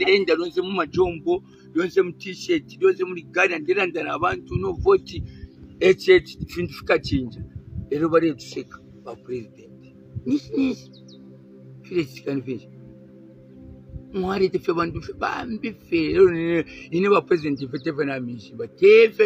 malenda donse mu majombo donse mu t-shirt donse muri gana ndirandana abantu no vote fika chinja lero bari tuseka ba president nisi Felix can finish mwari tefe bantu fe bambi fe ine ba president tefe na mishi ba tefe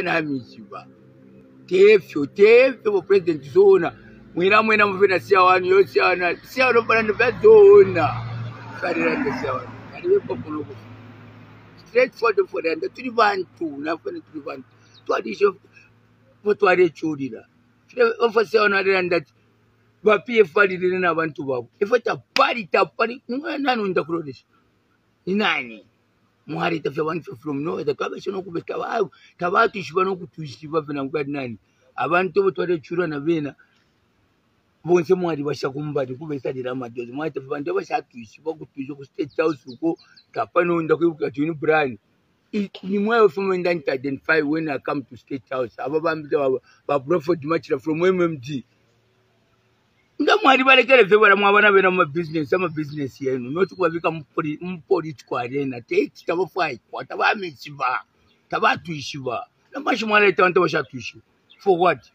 bo president zona mwina mufena siya wanu yo siya wano paranda vya zona karira siya wanu kariwe pokono straight for them tuli bantu nafana tuli bantu tuadisho motware churira ofa siya wanu aranda ba PF alire na bantu babo efata pari nani ndakurodesha inani mwari tefe bantu from no the kabesho kubeta wao tabatu shibano kutushiba vena ngadi nani abantu botware chura na bena bonse mwari bashakumbali kubesa dira madozi mwari tefe bantu bashatuishi bakutwisha ku state house uko kapano ndakwibuka tuni Brian ni mwayo from ndani identify when I come to state house aba bambita ba prophet machira from MMD ndamwari balekere fe bara mwabana bena mu business yenu not kubabika mu political arena take tabafai kwata bamichiba tabatuishiba namashi mwale tanto bashatuishi for what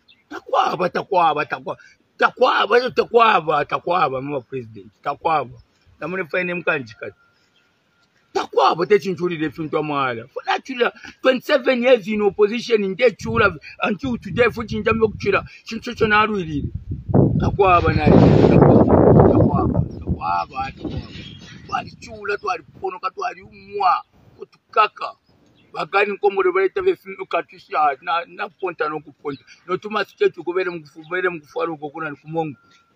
takwaba mu president takwaba namune fine mkanjika takwaba techinchuli lefinto amala for actually 27 years in opposition in the chula until today for chinjambe kuchira chinchocho narwirire takwaba naye takwaba twali chula twali ponoka twali umwa kutukaka bagani komore baleta befindu katisha na ponta no kuponta no tuma siketu kubere mukufara uko kuna kumongo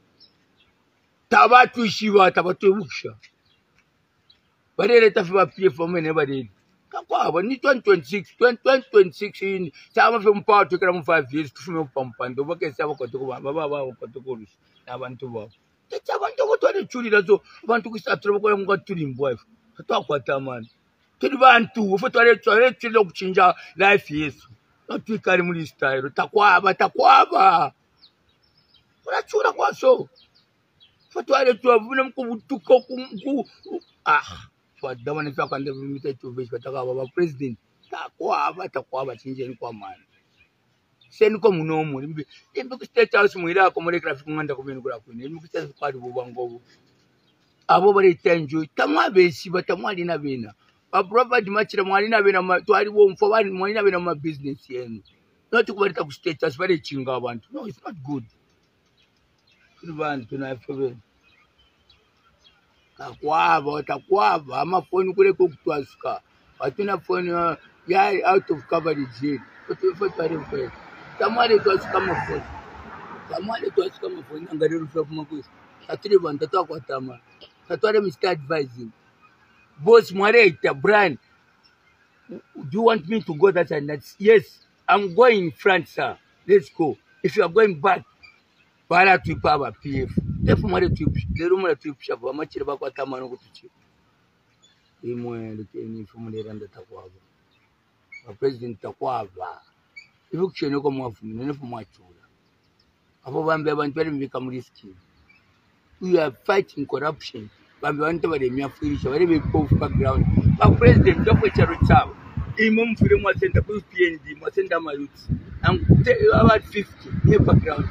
tabatu ishiba tabatu bukisha barele tafiba PF mene barele kakwaba ni 2026 sama fe mpato kera mu 5 years tufume pampando bakese abakoto baba bakoto n'abantu babo abantu botwale chulira zo abantu kwisatira bakora mu gatulimbo ife twakwata amana tuli bantu ufotwale chilo kuchinja life yesu notwikari muri style takwaba urachura kwaso fotwale twavuna mkubutuko ku twadama nifika kwande vimita chuveshi batakaba ba president takwaba chinjeni kwa mani seni ko munomo limbe ku state house muira ko muri graphic nganda ko benu kula kwini limbe ku state kwadi bobango abo bari tenjo tamwabeshi batamwali na bena ba prophet machira mwali na bena twali bo mfo bali mwali na bena ma business yenu not kubarita ku state house bari chinga abantu no it's not good abantu na febe takwaba amafoni kule ko kutwasuka batuna phone ya out of coverage utufotare tamale twasuka amafoni ngari rufa kumakusa atire banda takwatama tatware Mr. Advising boss Mwareta Brian, do you want me to go that and that? Yes, I'm going in front, sir. Let's go. If you are going back, para to Papa PF. Therefore, my trip, the room of trip shop, how much about what I'm going to teach you. From the end of Takwaba. President Takwaba. If you can come off from the my children. Above one become risky. We are fighting corruption. Bambi wale miafurisha wale bepofu background ba president doko charutsawo imo mfire mwasenda ku UPND mwasenda maruti about 50 ye background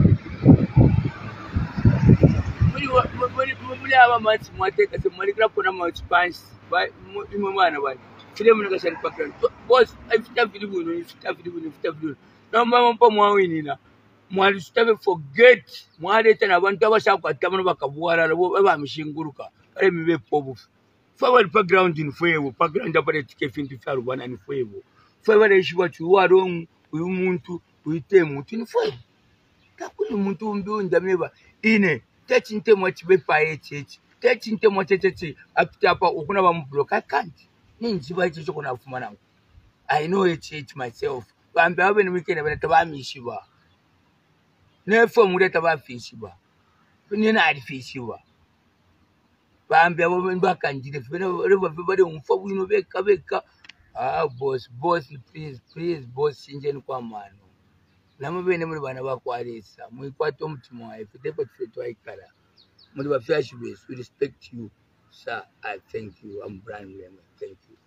muri aba matsi mwateka se muri krapona ma expanse ba imo mwana bali file mun kashari background boss ifita video no mama mpa mwawinina mwali sitabe forget mwali tena abantu abashakwata abantu bakabuwara bamishinguruka mibe pobu fa background in fuego background apare tikefintu cyarubana ni fuego fa bale shiba chuwaro uyu muntu uyite muntu ni fuego takuri muntu mbi ndameba ine techinte mwachibe paeche techinte mwacheche apitapa ukuna bambloka kanti ninjiba icho kuna afuma nangu I know it myself bambe abe ni weekend bale tabamishiba nefo mure tabafishiba nina alifishiba bambi abo bakanjire bari umfa bwino beka boss please boss sinjeni kwa mano namwe bene muri bana bakwaresa muri kwato umutima wawe fite potfeto ayikara muri bafyashi bese we respect you Sir, I thank you. I'm Brian Mulenga. Thank you.